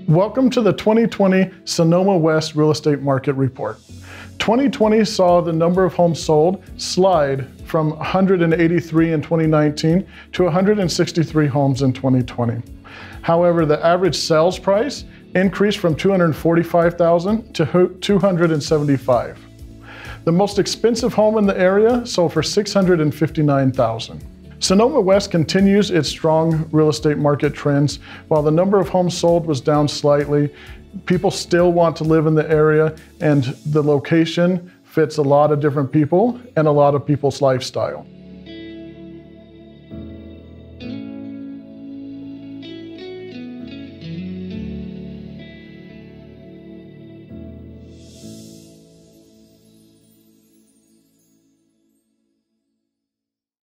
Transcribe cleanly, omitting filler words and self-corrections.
Welcome to the 2020 Sonoma West Real Estate Market Report. 2020 saw the number of homes sold slide from 183 in 2019 to 163 homes in 2020. However, the average sales price increased from $245,000 to $275,000. The most expensive home in the area sold for $659,000. Sonoma West continues its strong real estate market trends. While the number of homes sold was down slightly, people still want to live in the area, and the location fits a lot of different people and a lot of people's lifestyle.